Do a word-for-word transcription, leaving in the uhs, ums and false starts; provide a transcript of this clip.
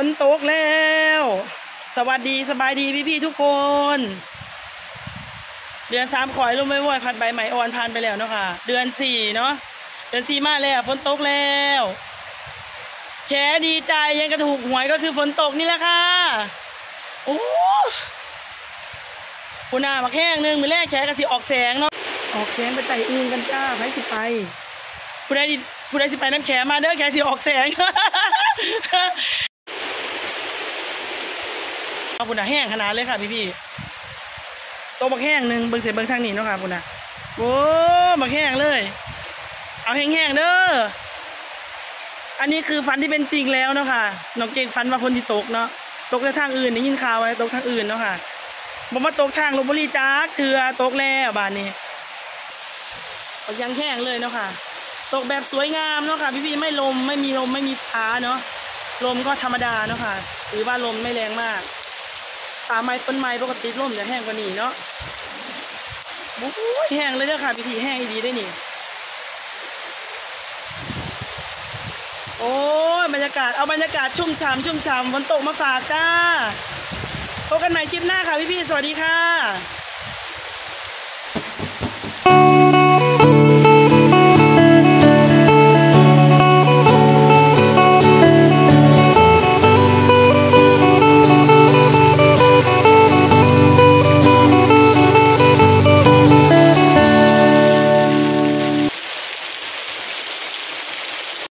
นตกแล้วสวัสดีสบายดีพี่ๆทุกคนเดือนสามข่อยลมไม่ว่อยพัดใบไม้อ่อนผ่านไปแล้วเนาะค่ะเดือนสี่เนาะเดือนสี่มาแล้วฝนตกแล้วแค่ดีใจยังกระถูกหวยก็คือฝนตกนี่แหละค่ะโอ้คุณอามาแข้งหนึ่งมือแรกแค่กระสีออกแสงเนาะออกแสงไปไต่อื่นกันจ้าไปสิไปผู้ใดผู้ใดสิไปน้ำแขมาเด้อแขสีออกแสงเอาคุณอาแห้งขนาดเลยค่ะพี่พี่โตบักแห้งหนึ่งเบิ้งเสียเบิ้งทางนี้เนาะค่ะคุณอาโอ้บักแห้งเลยเอาแห้งๆเด้ออันนี้คือฟันที่เป็นจริงแล้วเนาะค่ะน้องเก่งฟันว่าคนที่ตกเนาะตกในทางอื่นได้ยินข่าวไว้ตกทางอื่นเนาะค่ะบอกว่าตกทางลพบุรีจ้าเถื่อตกแล้วบ้านนี้ยังแห้งเลยเนาะค่ะตกแบบสวยงามเนาะค่ะพี่ๆไม่ลมไม่มีลมไม่มีฟ้าเนาะลมก็ธรรมดาเนาะค่ะหรือว่าลมไม่แรงมากตาไม้ต้นไม้ปกติลมจะแห้งกว่านี้เนาะโอ้ยแห้งเลยเด้อค่ะพี่ๆแห้งดีได้นี่โอ้ยบรรยากาศเอาบรรยากาศชุ่มฉ่ำชุ่มฉ่ำฝนตกมาฝากจ้าพบกันใหม่คลิปหน้าค่ะพี่ๆสวัสดีค่ะ